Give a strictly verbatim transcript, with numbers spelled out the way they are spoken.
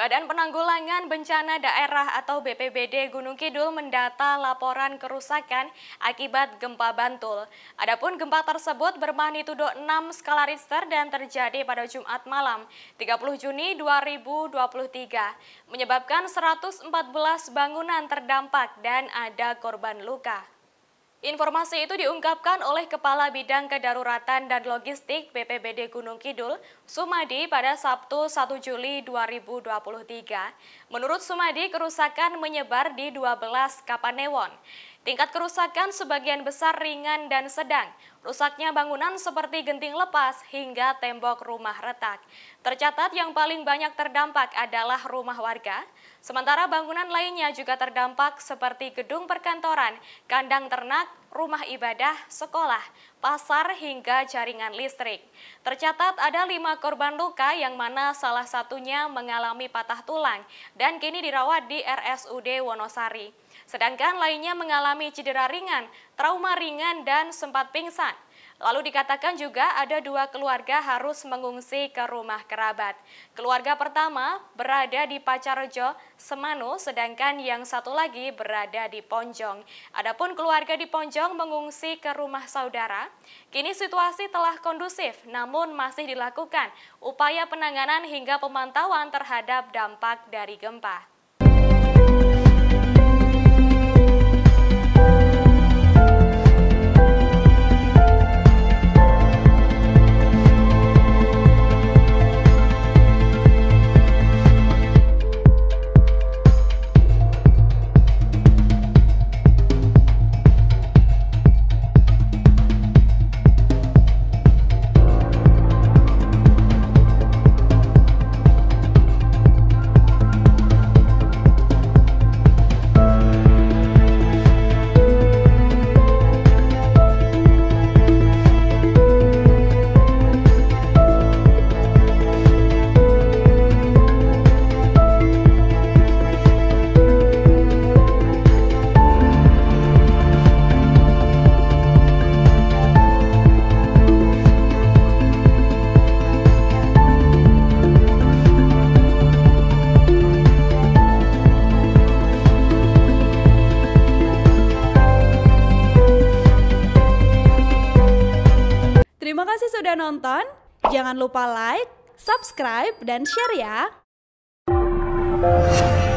Badan Penanggulangan Bencana Daerah atau B P B D Gunung Kidul mendata laporan kerusakan akibat gempa Bantul. Adapun gempa tersebut bermagnitudo enam skala Richter dan terjadi pada Jumat malam tiga puluh Juni dua ribu dua puluh tiga, menyebabkan seratus empat belas bangunan terdampak dan ada korban luka. Informasi itu diungkapkan oleh Kepala Bidang Kedaruratan dan Logistik B P B D Gunung Kidul, Sumadi, pada Sabtu satu Juli dua ribu dua puluh tiga. Menurut Sumadi, kerusakan menyebar di dua belas Kapanewon. Tingkat kerusakan sebagian besar ringan dan sedang. Rusaknya bangunan seperti genting lepas hingga tembok rumah retak. Tercatat yang paling banyak terdampak adalah rumah warga, sementara bangunan lainnya juga terdampak seperti gedung perkantoran, kandang ternak, rumah ibadah, sekolah, pasar, hingga jaringan listrik. Tercatat ada lima korban luka yang mana salah satunya mengalami patah tulang dan kini dirawat di R S U D Wonosari. Sedangkan lainnya mengalami cedera ringan, trauma ringan, dan sempat pingsan. Lalu dikatakan juga ada dua keluarga harus mengungsi ke rumah kerabat. Keluarga pertama berada di Pacarejo, Semanu, sedangkan yang satu lagi berada di Ponjong. Adapun keluarga di Ponjong mengungsi ke rumah saudara. Kini situasi telah kondusif, namun masih dilakukan upaya penanganan hingga pemantauan terhadap dampak dari gempa. Terima kasih sudah nonton, jangan lupa like, subscribe, dan share ya!